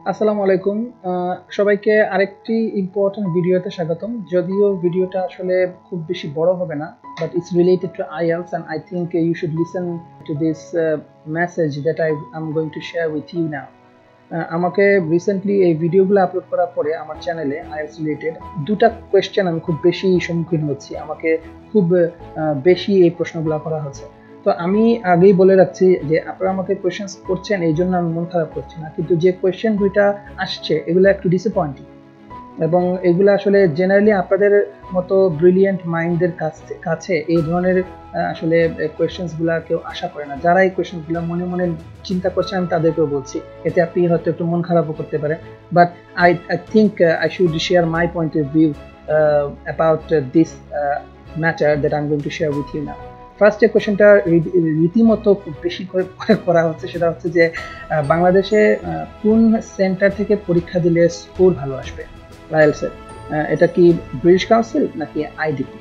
আসসালামু আলাইকুম। সবাইকে আরেকটি ইম্পর্টেন্ট ভিডিওতে স্বাগতম। যদিও ভিডিওটা আসলে খুব বেশি বড় হবে না, but it's related to IELTS and I think you should listen to this message that I'm going to share with you now. আমাকে রিসেন্টলি এই ভিডিওগুলো আপলোড করার পরে আমার চ্যানেলে IELTS রিলেটেড দুটা কোয়েশ্চেন আমি খুব বেশি সম্মুখীন হচ্ছি। আমাকে খুব বেশি এই প্রশ্নগুলো করা হচ্ছে। তো আমি আগেই বলে রাখছি যে আপনারা আমাকে কোয়েশ্চেন করছেন, এই জন্য আমি মন খারাপ করছি না, কিন্তু যে কোয়েশ্চেন দুইটা আসছে এগুলো একটু ডিসঅ্যাপয়েন্টিং, এবং এগুলো আসলে জেনারেলি আপনাদের মতো ব্রিলিয়েন্ট মাইন্ডদের কাছে এই ধরনের আসলে কোয়েশ্চেনসগুলো কেউ আশা করে না। যারা এই কোয়েশ্চেনসগুলো মনে মনে চিন্তা করছেন আমি তাদেরকেও বলছি, এতে আপনি হয়তো একটু মন খারাপও করতে পারেন, but I think I should share my point of view about this matter that I am going to share with you now. First যে কোয়েশ্চেনটা রীতিমতো খুব বেশি করে করা হচ্ছে সেটা হচ্ছে যে বাংলাদেশে কোন সেন্টার থেকে পরীক্ষা দিলে স্কোর ভালো আসবে আইএলটিএস। এটা কি ব্রিটিশ কাউন্সিল নাকি আইডিপি?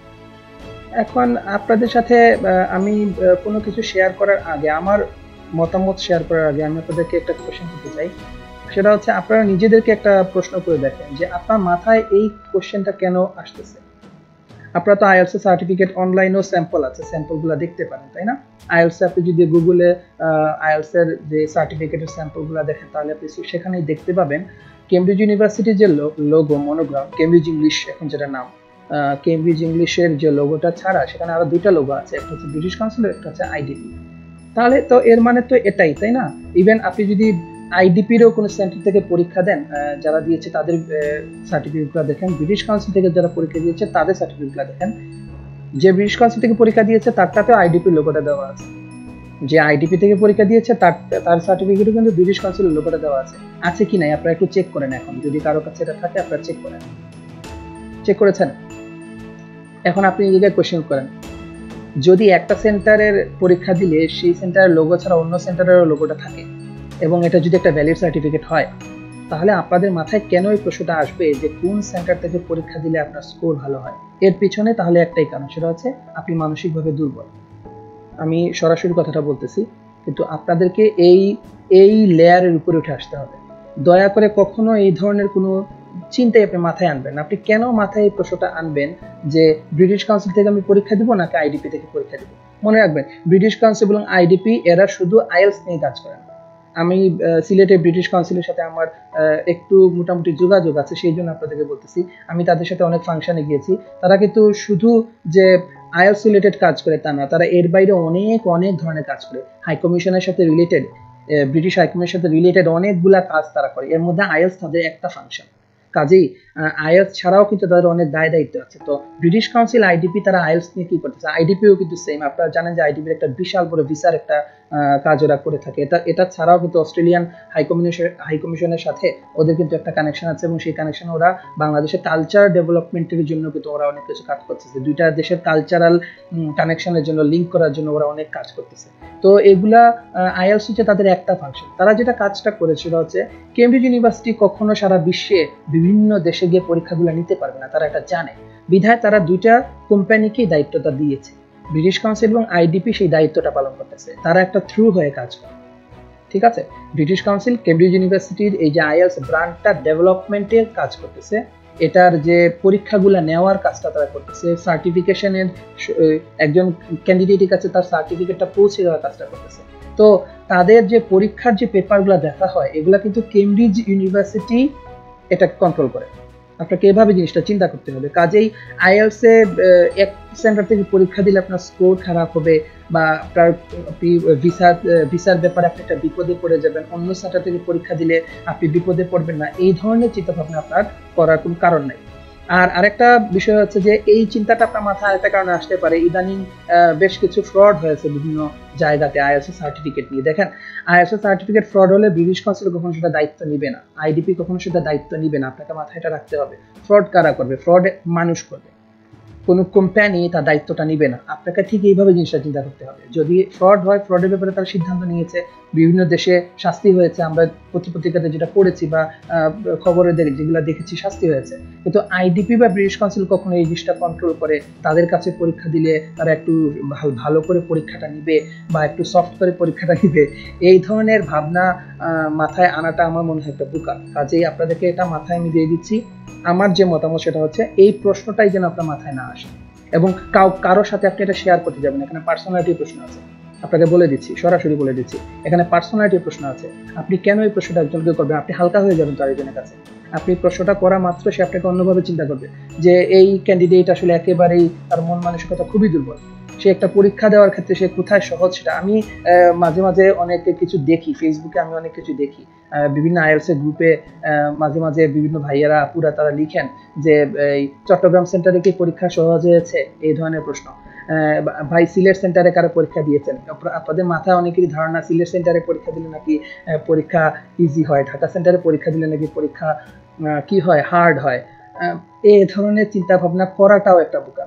এখন আপনাদের সাথে আমি কোনো কিছু শেয়ার করার আগে, আমার মতামত শেয়ার করার আগে আমি আপনাদেরকে একটা কোয়েশ্চেন করতে চাই। সেটা হচ্ছে আপনারা নিজেদেরকে একটা প্রশ্ন করে দেখেন যে আপনার মাথায় এই কোয়েশ্চেনটা কেন আসতেছে। আপনারা তো আইএলটিএস সার্টিফিকেট অনলাইনেও স্যাম্পল আছে, স্যাম্পলগুলো দেখতে পারেন, তাই না? আইএলটিএস আপনি যদি গুগলে আইএলটিএস এর যে সার্টিফিকেটের স্যাম্পলগুলো দেখেন তাহলে আপনি সেখানেই দেখতে পাবেন কেমব্রিজ ইউনিভার্সিটির যে লোগো, মনোগ্রাম, কেমব্রিজ ইংলিশ এখন যেটা নাম, কেমব্রিজ ইংলিশের যে লোগোটা ছাড়া সেখানে আরো দুইটা লোগো আছে, একটা হচ্ছে ব্রিটিশ কাউন্সিল, একটা হচ্ছে আইডিপি। তাহলে তো এর মানে তো এটাই, তাই না? ইভেন আপনি যদি আইডিপিরও কোনো সেন্টার থেকে পরীক্ষা দেন, যারা দিয়েছে তাদের সার্টিফিকেটগুলো দেখেন, ব্রিটিশ কাউন্সিল থেকে যারা পরীক্ষা দিয়েছে তাদের সার্টিফিকেটগুলো দেখেন, যে ব্রিটিশ কাউন্সিল থেকে পরীক্ষা দিয়েছে তারটাতেও আইডিপির লোগোটা দেওয়া আছে, যে আইডিপি থেকে পরীক্ষা দিয়েছে তার সার্টিফিকেটও কিন্তু ব্রিটিশ কাউন্সিলের লোগোটা দেওয়া আছে কি নাই আপনারা একটু চেক করেন। এখন যদি কারো কাছে এটা থাকে আপনারা চেক করেন, চেক করেছেন? এখন আপনি নিজেকে কোয়েশ্চেন করেন, যদি একটা সেন্টারের পরীক্ষা দিলে সেই সেন্টারের লোগো ছাড়া অন্য সেন্টারের লোগোটা থাকে এবং এটা যদি একটা ভ্যালিড সার্টিফিকেট হয়, তাহলে আপনাদের মাথায় কেন এই প্রশ্নটা আসবে যে কোন সেন্টার থেকে পরীক্ষা দিলে আপনার স্কোর ভালো হয়? এর পিছনে তাহলে একটাই কারণ, সেটা হচ্ছে আপনি মানসিকভাবে দুর্বল। আমি সরাসরি কথাটা বলতেছি, কিন্তু আপনাদেরকে এই লেয়ারের উপরে উঠে আসতে হবে। দয়া করে কখনো এই ধরনের কোনো চিন্তাই আপনি মাথায় আনবেন না। আপনি কেন মাথায় এই প্রশ্নটা আনবেন যে ব্রিটিশ কাউন্সিল থেকে আমি পরীক্ষা দিব নাকি আইডিপি থেকে পরীক্ষা দিব? মনে রাখবেন, ব্রিটিশ কাউন্সিল এবং আইডিপি এরা শুধু আইএলটিএস নিয়ে কাজ করেন। আমি সিলেটে ব্রিটিশ কাউন্সিলের সাথে আমার একটু মোটামুটি যোগাযোগ আছে, সেই জন্য আপনাদেরকে বলতেছি। আমি তাদের সাথে অনেক ফাংশনে গিয়েছি। তারা কিন্তু শুধু যে আইএলটিএস রিলেটেড কাজ করে তা না, তারা এর বাইরে অনেক ধরনের কাজ করে। হাই কমিশনের সাথে রিলেটেড, ব্রিটিশ হাই কমিশনের সাথে রিলেটেড অনেকগুলা কাজ তারা করে, এর মধ্যে আইএলটিএস তাদের একটা ফাংশন। কাজেই আইএলটিএস ছাড়াও কিন্তু তাদের অনেক দায় দায়িত্ব আছে। তো ব্রিটিশ কাউন্সিল, আইডিপি তারা আইএলটিএস নিয়ে কি করতেছে? আইডিপিও কিন্তু সেম। আপনারা জানেন যে আইডিপির একটা বিশাল বড় ভিসার একটা কাজ ওরা করে থাকে। এটা ছাড়াও কিন্তু অস্ট্রেলিয়ান হাই কমিশনের সাথে ওদের কিন্তু একটা কানেকশন আছে, এবং সেই কানেকশন ওরা বাংলাদেশের কালচার ডেভেলপমেন্টের জন্য কিন্তু ওরা অনেক কিছু কাজ করতেছে। দুইটা দেশের কালচারাল কানেকশনের জন্য, লিঙ্ক করার জন্য ওরা অনেক কাজ করতেছে। তো এগুলা আইএলটিএস হচ্ছে তাদের একটা ফাংশন। তারা যেটা কাজটা করেছিল হচ্ছে, কেমব্রিজ ইউনিভার্সিটি কখনো সারা বিশ্বে বিভিন্ন দেশে গিয়ে পরীক্ষাগুলো নিতে পারবে না, তারা এটা জানে। বিধায় তারা দুইটা কোম্পানিকেই দায়িত্বটা দিয়েছে। ব্রিটিশ কাউন্সিল এবং আইডিপি সেই দায়িত্বটা পালন করতেছে, তারা একটা থ্রু হয়ে কাজ করে। ঠিক আছে? ব্রিটিশ কাউন্সিল কেমব্রিজ ইউনিভার্সিটির এই যে আইএলটিএস ব্র্যান্ডটা ডেভেলপমেন্টের কাজ করতেছে, এটার যে পরীক্ষাগুলো নেওয়ার কাজটা তারা করতেছে, সার্টিফিকেশনের একজন ক্যান্ডিডেটের কাছে তার সার্টিফিকেটটা পৌঁছে দেওয়ার কাজটা করতেছে। তো তাদের যে পরীক্ষার যে পেপারগুলো দেখা হয় এগুলা কিন্তু কেমব্রিজ ইউনিভার্সিটি এটা কন্ট্রোল করে। আপনাকে এভাবে জিনিসটা চিন্তা করতে হবে। কাজেই আইএলটিএস এ এক সেন্টার থেকে পরীক্ষা দিলে আপনার স্কোর খারাপ হবে, বা আপনার ভিসার ব্যাপারে আপনি একটা বিপদে পড়ে যাবেন, অন্য সেন্টার থেকে পরীক্ষা দিলে আপনি বিপদে পড়বেন না, এই ধরনের চিন্তা ভাবনা আপনার করার কোনো কারণ নাই। আর আরেকটা বিষয় হচ্ছে যে এই চিন্তাটা আপনার মাথায় আরেকটা কারণে আসতে পারে, ইদানিং বেশ কিছু ফ্রড হয়েছে বিভিন্ন জায়গাতে আইএলটিএস সার্টিফিকেট নিয়ে। দেখেন, আইএলটিএস সার্টিফিকেট ফ্রড হলে ব্রিটিশ কাউন্সিল কখনো সেটা দায়িত্ব নিবে না, আইডিপি কখনো সেটা দায়িত্ব নিবে না। আপনাকে মাথায় এটা রাখতে হবে। ফ্রড কারা করবে? ফ্রড মানুষ করবে। কোনো কোম্পানি তার দায়িত্বটা নিবে না। আপনাকে ঠিক এইভাবে জিনিসটা চিন্তা করতে হবে। যদি ফ্রড হয়, ফ্রডের ব্যাপারে তারা সিদ্ধান্ত নিয়েছে, বিভিন্ন দেশে শাস্তি হয়েছে, আমরা পত্রিকাতে যেটা পড়েছি বা খবরে যেগুলো দেখেছি শাস্তি হয়েছে। কিন্তু আইডিপি বা ব্রিটিশ কাউন্সিল কখনো এই জিনিসটা কন্ট্রোল করে তাদের কাছে পরীক্ষা দিলে তারা একটু ভালো করে পরীক্ষাটা নিবে বা একটু সফট করে পরীক্ষাটা নিবে, এই ধরনের ভাবনা মাথায় আনাটা আমার মনে হয় একটা বোকা। কাজেই আপনাদেরকে এটা মাথায় আমি দিয়ে দিচ্ছি। আমার যে মতামত সেটা হচ্ছে এই প্রশ্নটাই যেন আপনার মাথায় না আসে, এবং কারোর সাথে আপনি এটা শেয়ার করতে যাবেন। এখানে পার্সোনালিটির প্রশ্ন আছে, আপনাকে বলে দিচ্ছি, সরাসরি বলে দিচ্ছি, এখানে পার্সোনালিটির প্রশ্ন আছে। আপনি কেন এই প্রশ্নটা একজনকে করবেন? আপনি হালকা হয়ে যাবেন তো আরেকজনের কাছে। আপনি প্রশ্নটা করা মাত্র সে আপনাকে অন্যভাবে চিন্তা করবে যে এই ক্যান্ডিডেট আসলে একেবারেই তার মন মানসিকতা খুবই দুর্বল। সে একটা পরীক্ষা দেওয়ার ক্ষেত্রে সে কোথায় সহজ সেটা আমি মাঝে মাঝে অনেক কিছু দেখি, ফেসবুকে আমি অনেক কিছু দেখি, বিভিন্ন আইএলটিএস এর গ্রুপে মাঝে মাঝে বিভিন্ন ভাইয়ারা আপুরা তারা লিখেন যে এই চট্টগ্রাম সেন্টারে কি পরীক্ষা সহজ হয়েছে, এই ধরনের প্রশ্ন। ভাই সিলেট সেন্টারে কারো পরীক্ষা দিয়েছেন? আপনাদের মাথায় অনেকেরই ধারণা সিলেট সেন্টারে পরীক্ষা দিলে নাকি পরীক্ষা ইজি হয়, ঢাকা সেন্টারে পরীক্ষা দিলে নাকি পরীক্ষা কি হয়, হার্ড হয়। এই ধরনের চিন্তা ভাবনা করাটাও একটা বোকামি।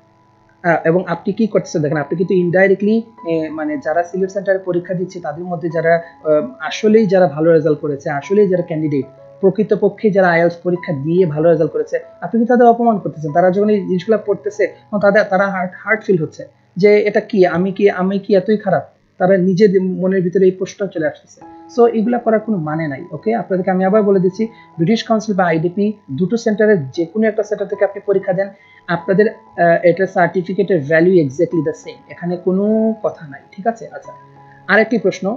এবং আপনি কি করতেছেন দেখেন, আপনি কিন্তু ইনডাইরেক্টলি মানে যারা সিলেট সেন্টারে পরীক্ষা দিচ্ছে তাদের মধ্যে যারা আসলেই যারা ভালো রেজাল্ট করেছে, আসলেই যারা ক্যান্ডিডেট, প্রকৃতপক্ষে যারা আইএলটিএস পরীক্ষা দিয়ে ভালো রেজাল্ট করেছে, আপনি কি তাদের অপমান করতেছেন? তারা যখন এই জিনিসগুলো পড়তেছে তারা হার্ট ফিল হচ্ছে যে এটা কি, আমি কি এতই খারাপ? তারা নিজের মনের ভিতরে এই প্রশ্নটা চলে আসতেছে। সো এগুলা করার কোনো মানে নাই। ওকে, আপনাদেরকে আমি আবার বলে দিচ্ছি, ব্রিটিশ কাউন্সিল বা আইডিপি দুটো সেন্টারের যে কোনো একটা সেন্টার থেকে আপনি পরীক্ষা দেন, আপনাদের এটা সার্টিফিকেটের ভ্যালু এক্স্যাক্টলি দ্য সেম, এখানে কোনো কথা নাই। ঠিক আছে? আচ্ছা, আরেকটি প্রশ্ন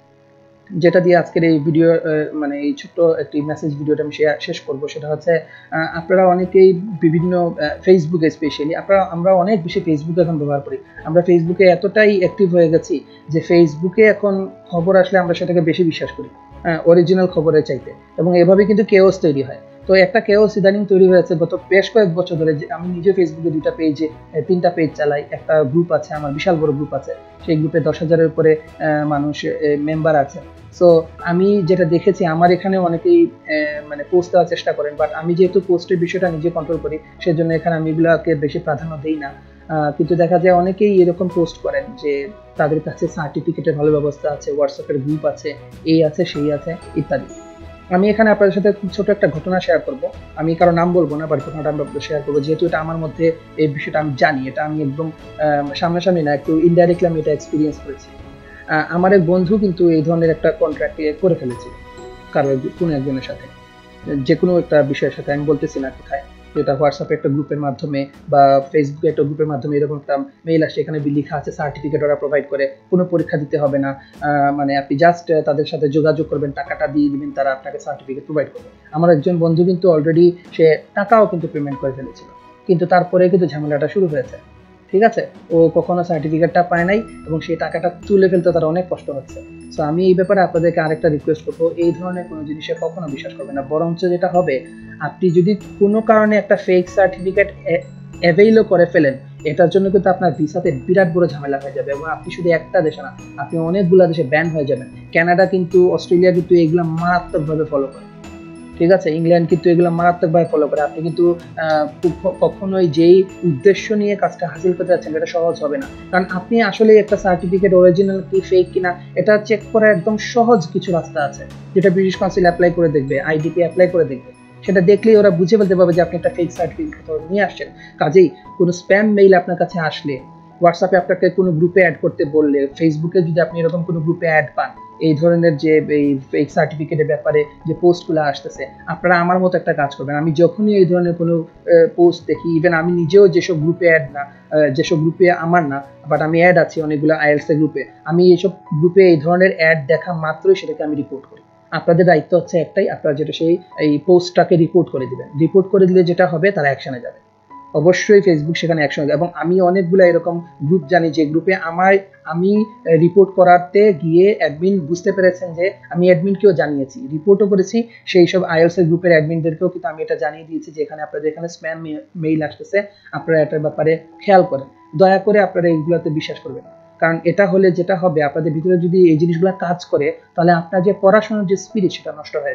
যেটা দিয়ে আজকের এই ভিডিও মানে এই ছোট্ট একটি মেসেজ ভিডিওটা আমি শেষ করব, সেটা হচ্ছে আপনারা অনেকেই বিভিন্ন ফেসবুকে স্পেশালি আমরা অনেক বেশি ফেসবুক এখন ব্যবহার করি। আমরা ফেসবুকে এতটাই অ্যাক্টিভ হয়ে গেছি যে ফেসবুকে এখন খবর আসলে আমরা সেটাকে বেশি বিশ্বাস করি অরিজিনাল খবরের চাইতে, এবং এভাবে কিন্তু কেওস তৈরি হয়। তো একটা কেওস ইদানিং তৈরি হয়েছে গত বেশ কয়েক বছর ধরে। আমি নিজে ফেসবুকে 3টা পেজ চালাই। একটা গ্রুপ আছে আমার, বিশাল বড় গ্রুপ আছে, সেই গ্রুপে 10,000-এর উপরে মানুষ মেম্বার আছে। সো আমি যেটা দেখেছি, আমার এখানে অনেকেই মানে পোস্ট দেওয়ার চেষ্টা করেন, বাট আমি যেহেতু পোস্টের বিষয়টা নিজে কন্ট্রোল করি সেজন্য এখানে আমি এগুলোকে বেশি প্রাধান্য দিই না। কিন্তু দেখা যায় অনেকেই এরকম পোস্ট করেন যে তাদের কাছে সার্টিফিকেটের ভালো ব্যবস্থা আছে, হোয়াটসঅ্যাপের গ্রুপ আছে, এই আছে সেই আছে ইত্যাদি। আমি এখানে আপনাদের সাথে খুব ছোট একটা ঘটনা শেয়ার করব। আমি কারো নাম বলবো না, বাট ঘটনাটা আমরা শেয়ার করবো, যেহেতু এটা আমার মধ্যে এই বিষয়টা আমি জানি, এটা আমি একদম সামনাসামনি না, একটু ইনডাইরেক্টলি আমি এটা এক্সপিরিয়েন্স করেছি। আমার এক বন্ধু কিন্তু এই ধরনের একটা কন্ট্রাক্ট করে ফেলেছিল কারো কোনো একজনের সাথে, যে কোনো একটা বিষয়ের সাথে, আমি বলতেছি না কোথায়, যেটা হোয়াটসঅ্যাপে একটা গ্রুপের মাধ্যমে বা ফেসবুকে একটা গ্রুপের মাধ্যমে এরকম একটা মেইল আসে, এখানে লেখা আছে সার্টিফিকেট ওরা প্রোভাইড করে, কোনো পরীক্ষা দিতে হবে না, মানে আপনি জাস্ট তাদের সাথে যোগাযোগ করবেন, টাকাটা দিয়ে দিবেন, তারা আপনাকে সার্টিফিকেট প্রোভাইড করবে। আমার একজন বন্ধু কিন্তু অলরেডি সে টাকাও কিন্তু পেমেন্ট করে ফেলেছিল, কিন্তু তারপরে কিন্তু ঝামেলাটা শুরু হয়েছে। ঠিক আছে, ও কখনো সার্টিফিকেটটা পায় নাই এবং সেই টাকাটা তুলে ফেলতে তার অনেক কষ্ট হচ্ছে। সো আমি এই ব্যাপারে আপনাদেরকে আরেকটা রিকোয়েস্ট করবো, এই ধরনের কোনো জিনিসে কখনো বিশ্বাস করবেন না। বরঞ্চ যেটা হবে, আপনি যদি কোনো কারণে একটা ফেক সার্টিফিকেট অ্যাভেইলও করে ফেলেন, এটার জন্য কিন্তু আপনার ভিসাতে বিরাট বড় ঝামেলা হয়ে যাবে, এবং আপনি শুধু একটা দেশে না, আপনি অনেকগুলো দেশে ব্যান হয়ে যাবেন। কানাডা কিন্তু, অস্ট্রেলিয়া কিন্তু এগুলো মারাত্মকভাবে ফলো করে। ঠিক আছে, ইংল্যান্ড কিন্তু এগুলো মারাত্মকভাবে ফলো করে। আপনি কিন্তু কখনোই যেই উদ্দেশ্য নিয়ে কাজটা হাসিল করতে যাচ্ছেন এটা সহজ হবে না, কারণ আপনি আসলে একটা সার্টিফিকেট অরিজিনাল কি ফেক কিনা এটা চেক করার একদম সহজ কিছু রাস্তা আছে, যেটা ব্রিটিশ কাউন্সিল অ্যাপ্লাই করে দেখবে, আইডিপি অ্যাপ্লাই করে দেখবে। সেটা দেখলেই ওরা বুঝে ফেলতে পারবে যে আপনি একটা ফেক সার্টিফিকেট নিয়ে আসছেন। কাজেই কোনো স্প্যাম মেইল আপনার কাছে আসলে, হোয়াটসঅ্যাপে আপনাকে কোনো গ্রুপে অ্যাড করতে বললে, ফেসবুকে যদি আপনি এরকম কোনো গ্রুপে অ্যাড পান, এই ধরনের যে এই ফেক সার্টিফিকেটের ব্যাপারে যে পোস্টগুলো আসতেছে, আপনারা আমার মতো একটা কাজ করবেন। আমি যখনই এই ধরনের কোনো পোস্ট দেখি, ইভেন আমি নিজেও যেসব গ্রুপে অ্যাড না, যেসব গ্রুপে আমার না, বাট আমি অ্যাড আছি অনেকগুলো আইএলটিএস এর গ্রুপে, আমি এইসব গ্রুপে এই ধরনের অ্যাড দেখা মাত্রই সেটাকে আমি রিপোর্ট করি। আপনাদের দায়িত্ব হচ্ছে একটাই, আপনারা যেটা সেই এই পোস্টটাকে রিপোর্ট করে দিবেন। রিপোর্ট করে দিলে যেটা হবে, তারা অ্যাকশনে যাবে, অবশ্যই ফেসবুক সেখানে অ্যাকশন। এবং আমি অনেকগুলো এরকম গ্রুপ জানি যে গ্রুপে আমি রিপোর্ট করাতে গিয়ে অ্যাডমিন বুঝতে পেরেছেন যে আমি অ্যাডমিনকেও জানিয়েছি, রিপোর্টও করেছি, সেই সব আইএলটিএস এর গ্রুপের অ্যাডমিনদেরকেও কিন্তু আমি এটা জানিয়ে দিয়েছি যে এখানে আপনাদের এখানে স্প্যাম মেইল আসতেছে, আপনারা এটার ব্যাপারে খেয়াল করেন। দয়া করে আপনারা এইগুলোতে বিশ্বাস করবেন না, কারণ এটা হলে যেটা হবে, আপনাদের ভিতরে যদি এই জিনিসগুলো কাজ করে, তাহলে আপনার যে পড়াশোনার যে স্পিরিট সেটা নষ্ট হয়ে যায়।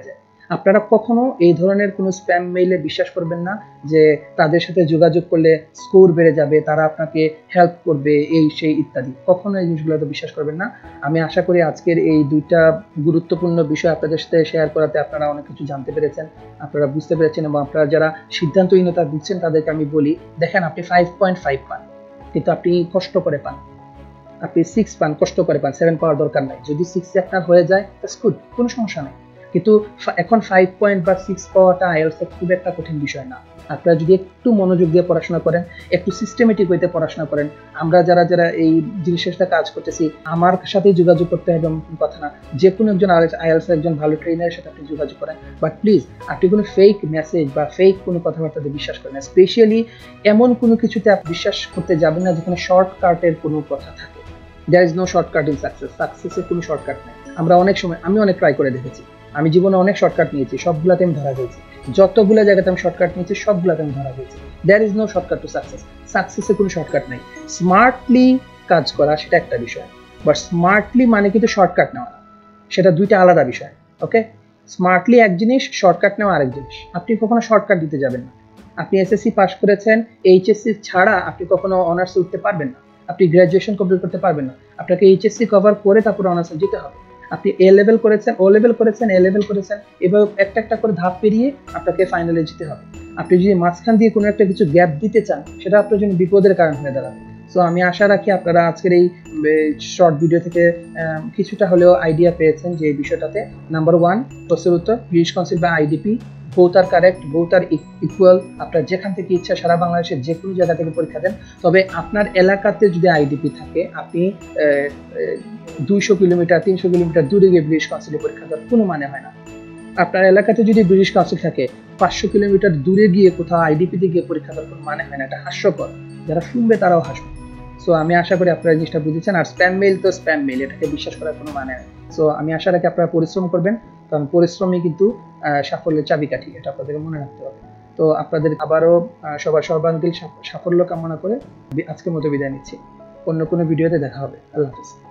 আপনারা কখনো এই ধরনের কোনো স্প্যাম মেইলে বিশ্বাস করবেন না যে তাদের সাথে যোগাযোগ করলে স্কোর বেড়ে যাবে, তারা আপনাকে হেল্প করবে, এই সেই ইত্যাদি। কখনো এই জিনিসগুলোতে বিশ্বাস করবেন না। আমি আশা করি আজকের এই দুইটা গুরুত্বপূর্ণ বিষয় আপনাদের সাথে শেয়ার করাতে আপনারা অনেক কিছু জানতে পেরেছেন, আপনারা বুঝতে পেরেছেন, এবং আপনারা যারা সিদ্ধান্তহীনতা বুঝছেন তাদেরকে আমি বলি, দেখেন আপনি 5.5 পান কিন্তু আপনি কষ্ট করে পান, আপনি 6 পান কষ্ট করে পান, 7 পাওয়ার দরকার নাই। যদি 6 আপনার হয়ে যায় দ্যাটস গুড, কোনো সমস্যা নেই। কিন্তু এখন 5 পয়েন্ট বা 6 পাওয়াটা আইএলটিএস এর খুব একটা কঠিন বিষয় না। আপনারা যদি একটু মনোযোগ দিয়ে পড়াশোনা করেন, একটু সিস্টেমেটিক ওয়েতে পড়াশোনা করেন, আমরা যারা যারা এই জিনিসের সাথে কাজ করতেছি আমার সাথেই যোগাযোগ করতে হবে এমন কোনো কথা না। যে কোনো একজন আইএলটিএস একজন ভালো ট্রেনারের সাথে আপনি যোগাযোগ করেন, বাট প্লিজ আপনি কোনো ফেক মেসেজ বা ফেক কোনো কথাবার্তাতে বিশ্বাস করেন না। স্পেশালি এমন কোনো কিছুতে আপনি বিশ্বাস করতে যাবেন না যেখানে শর্টকাটের কোনো কথা থাকে। There is no shortcut in success. সাকসেসের কোনো শর্টকাট নেই। আমরা অনেক সময়, আমি অনেক ট্রাই করে দেখেছি, আমি জীবনে অনেক শর্টকাট নিয়েছি, সবগুলাতে আমি ধরা হয়েছি। যতগুলো জায়গাতে আমি শর্টকাট নিয়েছি সবগুলাতে আমি ধরা হয়েছি। There is no shortcut to success. সাকসেসের কোনো শর্টকাট নেই। স্মার্টলি কাজ করা সেটা একটা বিষয়, বাট স্মার্টলি মানে কিন্তু শর্টকাট নেওয়া না, সেটা দুইটা আলাদা বিষয়। ওকে, স্মার্টলি এক জিনিস, শর্টকাট নেওয়া আরেক জিনিস। আপনি কখনো শর্টকাট দিতে যাবেন না। আপনি এসএসসি পাস করেছেন, এইচএসসি ছাড়া আপনি কখনো অনার্সে উঠতে পারবেন না, আপনি গ্র্যাজুয়েশন কমপ্লিট করতে পারবেন না। আপনাকে এইচএসসি কভার করে তারপরে অনার্সে যেতে হবে। আপনি এ লেভেল করেছেন, ও লেভেল করেছেন, এ লেভেল করেছেন, এভাবে একটা একটা করে ধাপ পেরিয়ে আপনাকে ফাইনালে যেতে হবে। আপনি যদি মাঝখান দিয়ে কোনো একটা কিছু গ্যাপ দিতে চান, সেটা আপনার জন্য বিপদের কারণ হয়ে দাঁড়াবে। সো আমি আশা রাখি আপনারা আজকের এই শর্ট ভিডিও থেকে কিছুটা হলেও আইডিয়া পেয়েছেন যে এই বিষয়টাতে। নাম্বার 1, প্রশ্নের উত্তর, ব্রিটিশ কাউন্সিল বা IDP both are correct, both are equal। আপনার যেখান থেকে ইচ্ছা সারা বাংলাদেশের যে কোনো জায়গা থেকে পরীক্ষা দেন। তবে আপনার এলাকাতে যদি আইডিপি থাকে, আপনি 200 কিলোমিটার 300 কিলোমিটার দূরে গিয়ে ব্রিটিশ কাউন্সিলে পরীক্ষা দেওয়ার কোনো মানে হয় না। আপনার এলাকাতে যদি ব্রিটিশ কাউন্সিল থাকে, 500 কিলোমিটার দূরে গিয়ে কোথাও আইডিপিতে গিয়ে পরীক্ষা দেওয়ার কোনো মানে হয় না। এটা হাস্যকর, যারা শুনবে তারাও হাসবে। সো আমি আশা করি আপনারা জিনিসটা বুঝেছেন। আর স্প্যাম মেইল তো স্প্যাম মেইল, এটাকে বিশ্বাস করার কোনো মানে নেই। সো আমি আশা রাখি আপনারা পরিশ্রম করবেন, কারণ পরিশ্রমই কিন্তু সাফল্যের চাবিকাঠি, এটা আপনাদেরকে মনে রাখতে হবে। তো আপনাদের আবারও সবার সর্বাঙ্গীন সাফল্য কামনা করে আজকের মতো বিদায় নিচ্ছি। অন্য কোনো ভিডিওতে দেখা হবে। আল্লাহ হাফেজ।